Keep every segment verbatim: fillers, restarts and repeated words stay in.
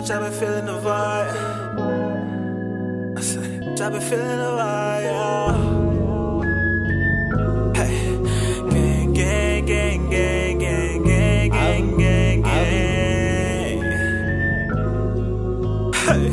bitch, I been feeling the vibe. I said, bitch, I been feeling the vibe, yeah. Hey, gang, gang, gang, gang, gang, gang, gang, gang, gang. Hey.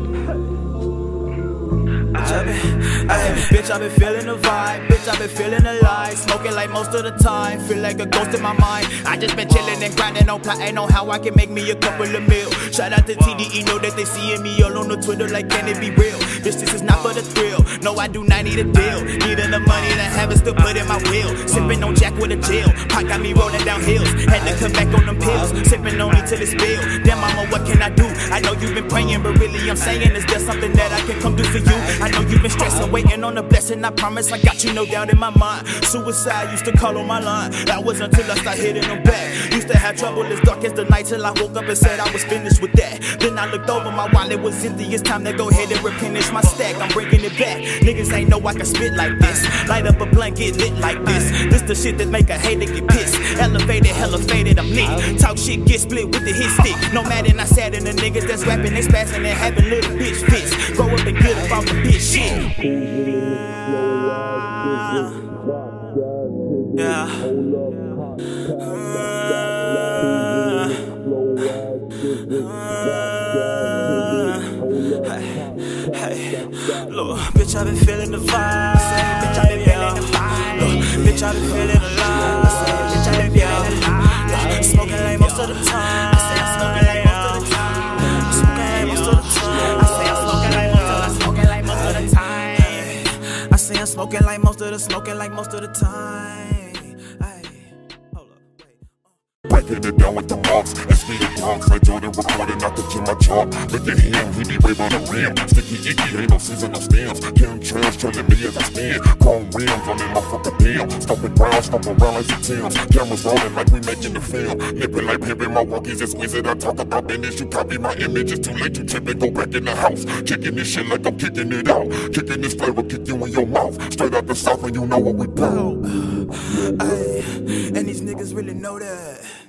Bitch, I been, ay, bitch, I been feeling the vibe. Bitch, I been feeling alive. Smoking like most of the time. Feel like a ghost in my mind. I just been chilling and grinding on plot. Ain't know how I can make me a couple of mil. Shout out to T D E, know that they seeing me all on the Twitter. Like, can it be real? Bitch, this is not for the thrill. No, I do not need a deal. Needing the money to have it still put in my wheel. Sipping on Jack with a chill. Pot got me rolling down hills. Had to come back on them pills. Sipping on it till it's spilled. Damn, mama, what can I do? I know you've been praying, but really I'm saying, is there something that I can come do for you? I know you've been stressing, waiting on a blessing. I promise I got you, no doubt in my mind. Suicide used to call on my line. That was until I started hitting them back. Used to have trouble as dark as the night till I woke up and said I was finished with that. Then I looked over, my wallet was empty. It's time to go ahead and replenish my stack. I'm bringing it back. Niggas ain't know I can spit like this. Light up a blunt, get lit like this. This the shit that make a hater get pissed. Elevated, hella faded, I'm lit. Talk shit, get split with the hit stick. No matter, I sat in the niggas that's rapping, they spazzing and having little bitch fits. Grow up and get up off the bitch shit. Yeah. Hey, hey, look, bitch, I been feeling the vibe. Bitch, I been feeling the vibe. Look, bitch, I been feeling alive. Bitch, I been feeling alive. Smoking like most of the time. I say I'm smoking like most of the time. Smoking like most of the time. I say I'm smoking like most of the smoking like most of the time. I say I'm smoking like most of the smoking like most of the time. Breaking it down with the marks, S V the Bronx, I Jordan recording, I could my chalk. Look at him, he be wave on the rim. Sticky icky, ain't no season of stems. Kim trails, trailing me as I spin. Chrome rims on that motherfucker damn. Stomping brown, stomping around like some Tims. Cameras rolling like we making the film. Nipping like pimping, my walkies and squeeze it. I talk about business, you copy my image. It's too late to trip and go back in the house. Kicking this shit like I'm kicking it out. Kicking this flavor, kick you in your mouth. Straight out the south and you know what we blow. Ay, and these niggas really know that.